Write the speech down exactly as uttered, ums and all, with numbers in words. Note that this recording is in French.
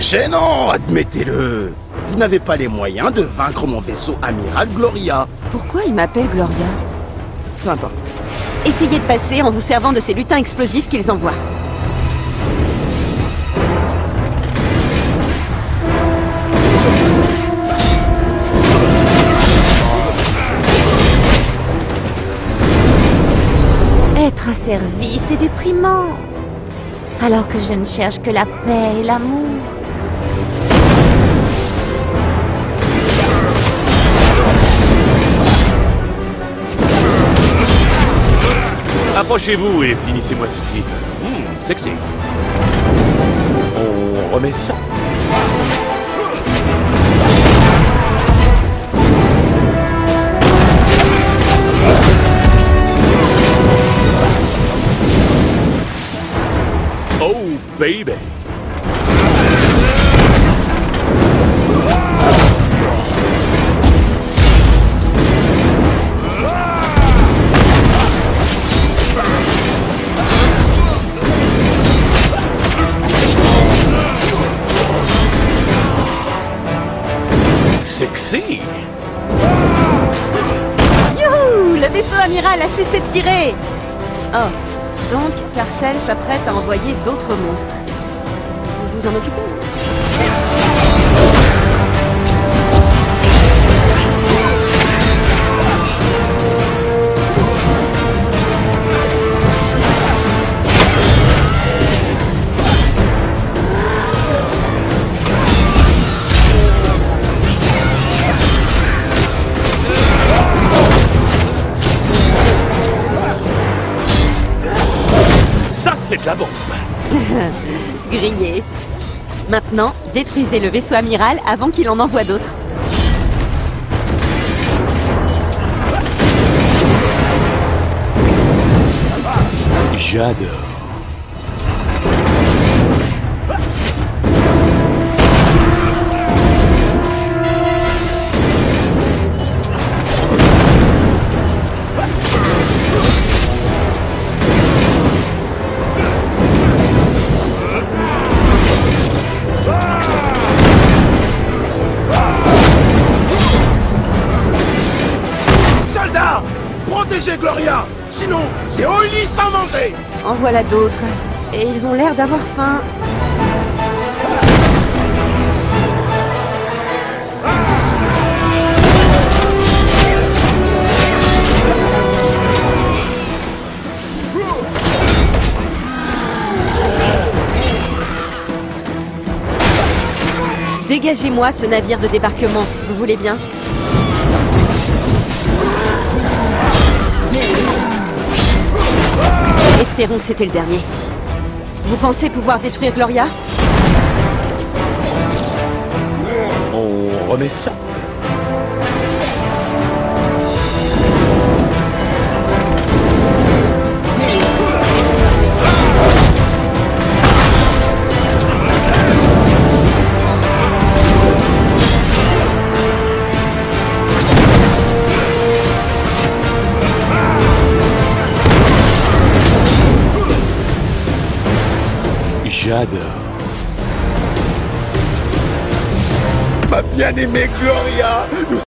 gênant, admettez-le. Vous n'avez pas les moyens de vaincre mon vaisseau amiral Gloria. Pourquoi il m'appelle Gloria? Peu importe. Essayez de passer en vous servant de ces lutins explosifs qu'ils envoient. Être asservi, c'est déprimant. Alors que je ne cherche que la paix et l'amour. Approchez-vous et finissez-moi ce film. Hum, sexy. On remet ça. Oh, baby. Sexy. Youhou! Le vaisseau amiral a cessé de tirer. Oh, donc Cartel s'apprête à envoyer d'autres monstres. Vous vous en occupez? Ça, c'est de la bombe. Grillé. Maintenant, détruisez le vaisseau amiral avant qu'il en envoie d'autres. J'adore. Soldats, protégez Gloria. Sinon, c'est au lit sans manger. En voilà d'autres. Et ils ont l'air d'avoir faim. Dégagez-moi ce navire de débarquement, vous voulez bien? Espérons que c'était le dernier. Vous pensez pouvoir détruire Gloria? On remet ça. J'adore. Ma bien-aimée Gloria, nous